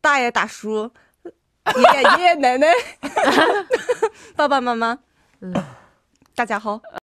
大爷大叔、爷爷奶奶、爸爸妈妈，大家好。